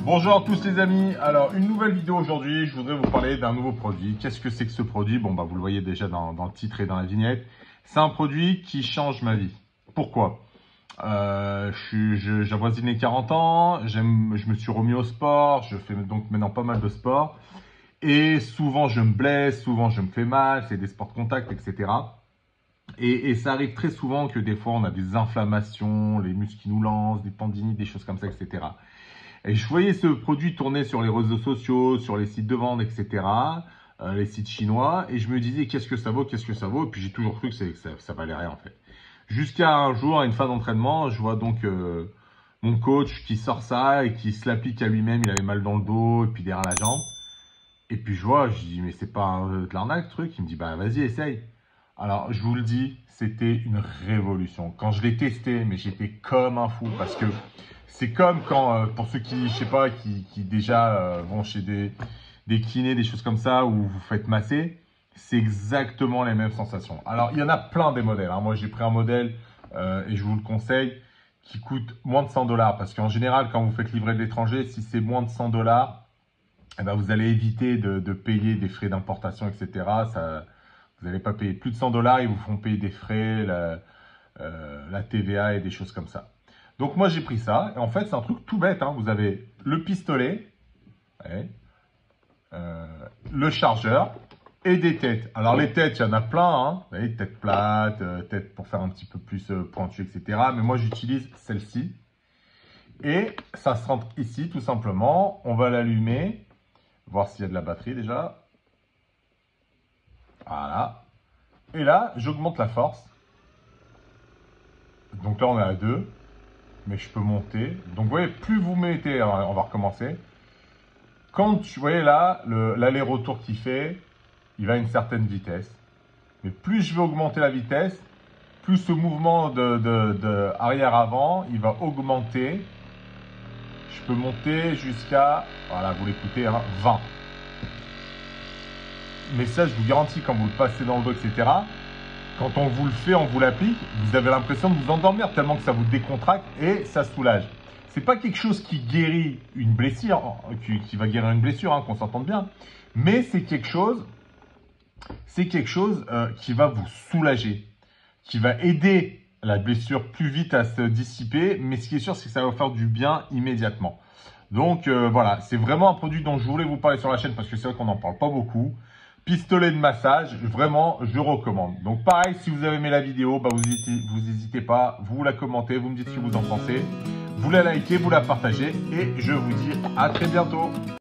Bonjour à tous les amis, alors une nouvelle vidéo aujourd'hui, je voudrais vous parler d'un nouveau produit. Qu'est-ce que c'est que ce produit? Bon vous le voyez déjà dans le titre et dans la vignette. C'est un produit qui change ma vie. Pourquoi? J'avoisine les 40 ans, je me suis remis au sport, je fais donc maintenant pas mal de sport. Et souvent je me blesse, souvent je me fais mal, c'est des sports de contact, etc. Et ça arrive très souvent que des fois on a des inflammations, les muscles qui nous lancent, des tendinites, des choses comme ça, etc. Et je voyais ce produit tourner sur les réseaux sociaux, sur les sites de vente, etc., les sites chinois, et je me disais qu'est-ce que ça vaut, qu'est-ce que ça vaut, et puis j'ai toujours cru que ça valait rien en fait. Jusqu'à un jour, à une fin d'entraînement, je vois donc mon coach qui sort ça et qui se l'applique à lui-même, il avait mal dans le dos et puis derrière la jambe. Et puis je dis mais c'est pas de l'arnaque ce truc, il me dit bah vas-y essaye. Alors je vous le dis, c'était une révolution. Quand je l'ai testé, mais j'étais comme un fou parce que c'est comme quand, pour ceux qui, je sais pas, qui déjà vont chez des kinés, des choses comme ça, où vous faites masser, c'est exactement les mêmes sensations. Alors, il y en a plein des modèles. Hein. Moi, j'ai pris un modèle, et je vous le conseille, qui coûte moins de 100 $. Parce qu'en général, quand vous faites livrer de l'étranger, si c'est moins de 100 $, eh ben, vous allez éviter de payer des frais d'importation, etc. Vous n'allez pas payer plus de 100 $, ils vous font payer des frais, la TVA et des choses comme ça. Donc moi j'ai pris ça, et en fait c'est un truc tout bête, hein. Vous avez le pistolet, ouais, le chargeur et des têtes. Alors les têtes, il y en a plein, hein. Vous voyez, tête plate, tête pour faire un petit peu plus pointu, etc. Mais moi j'utilise celle-ci. Et ça se rentre ici tout simplement, on va l'allumer, voir s'il y a de la batterie déjà. Voilà. Et là, j'augmente la force. Donc là on est à 2. Mais je peux monter. Donc, vous voyez, plus vous mettez, on va recommencer. Quand vous voyez là, l'aller-retour qu'il fait, il va à une certaine vitesse. Mais plus je vais augmenter la vitesse, plus ce mouvement de arrière-avant, il va augmenter. Je peux monter jusqu'à, voilà, vous l'écoutez, hein, 20. Mais ça, je vous garantis, quand vous le passez dans le dos, etc., quand on vous le fait, on vous l'applique, vous avez l'impression de vous endormir tellement que ça vous décontracte et ça soulage. C'est pas quelque chose qui guérit une blessure, qui va guérir une blessure, hein, qu'on s'entende bien, mais c'est quelque chose qui va vous soulager, qui va aider la blessure plus vite à se dissiper, mais ce qui est sûr, c'est que ça va faire du bien immédiatement. Donc voilà, c'est vraiment un produit dont je voulais vous parler sur la chaîne parce que c'est vrai qu'on n'en parle pas beaucoup. Pistolet de massage, vraiment, je recommande. Donc pareil, si vous avez aimé la vidéo, bah, vous n'hésitez pas, vous la commentez, vous me dites ce que vous en pensez. Vous la likez, vous la partagez et je vous dis à très bientôt.